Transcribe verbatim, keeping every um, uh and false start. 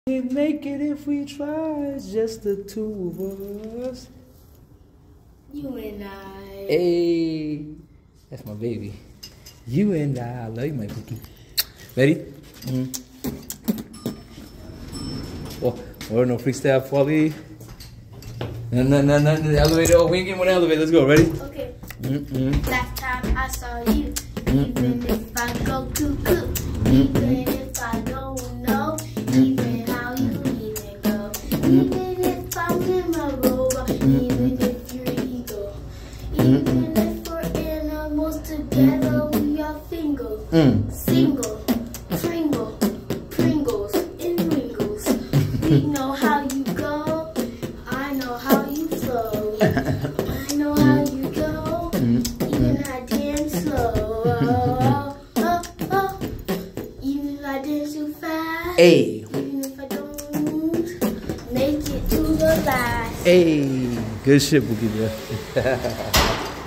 Can't make it if we try. It's just the two of us. You and I. Hey, that's my baby. You and I. I love you, my cookie. Ready? Mm. Oh, oh, no freestyle, Polly. No, no, no, no, the elevator. Oh, we ain't getting on the elevator. Let's go. Ready? Okay. Mm-mm. Last time I saw you, even Mm-mm. if I go cuckoo, even if I don't know, even how you even go, even if I'm in my robe, even if you're ego, even if we're animals together, we are single, Mm. single, Pringle, Pringles, and Ringles. We know how you go, I know how you flow, I know how you go, even I dance slow, oh, oh, oh. Even if I dance too fast, Hey. even if I don't make it to the last. Hey. Good shit, Bookie, bro.